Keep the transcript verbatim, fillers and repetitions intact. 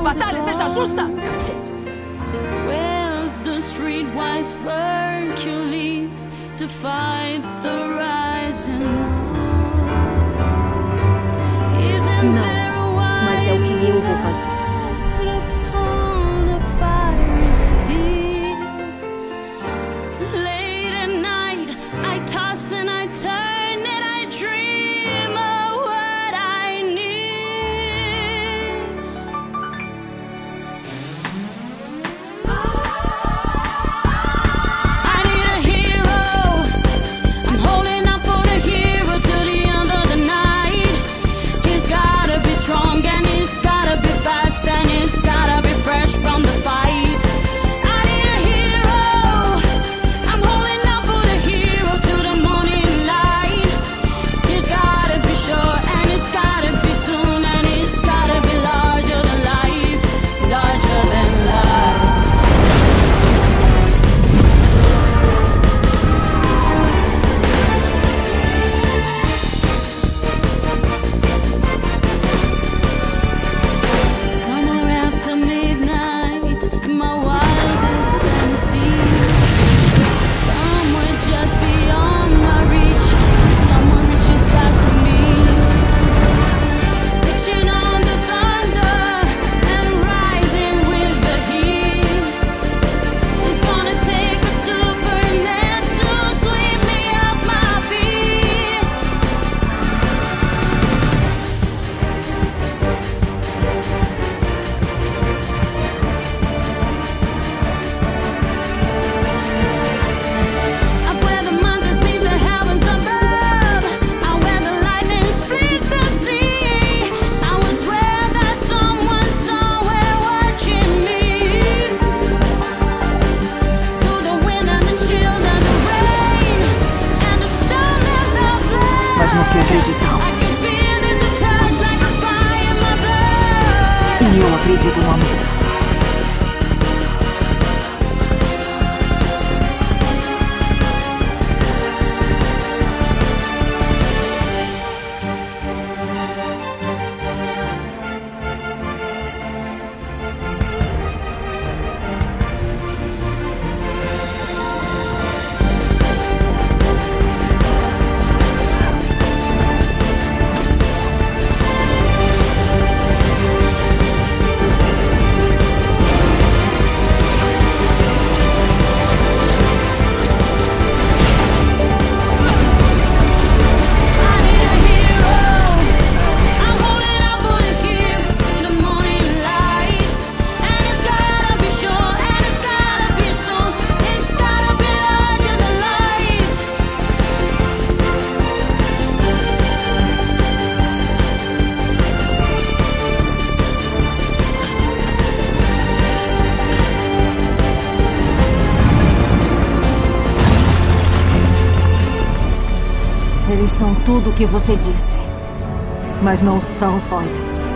batalha seja justa! Where's the streetwise Hercules to fight the rising walls? Isn't there a Não, mas é o que eu vou fazer. upon a fiery steed? Late at night, I toss and I turn and I dream of what I need. I need a hero. I'm holding out for the hero till the end of the night. He's gotta be strong and he's gotta be fast and he's gotta be fresh from the fight. I need a hero. I'm holding out for the hero till the morning light. He's gotta be sure and he's gotta be soon and he's gotta be larger than life, larger than life. Somewhere after midnight, in my wildest fantasy, somewhere just beyond my reach, someone reaches back for me. Pitching on the thunder and rising with the heat. It's gonna take a Superman to sweep me off my feet. Up where the mountains meet the heavens above, out where the lightning splits the sea, I was where that someone somewhere watching me. Through the wind and the chill and the rain and the storm and the flame, Mas no que I acreditamos. can feel this rush like a fire in my blood. E eu acredito no amor. I need a hero. I'm holding out for the hero till the morning light. And it's gotta be sure and it's gotta be soon. It's gotta be larger than life. Eles são tudo o que você disse. Mas não são só isso.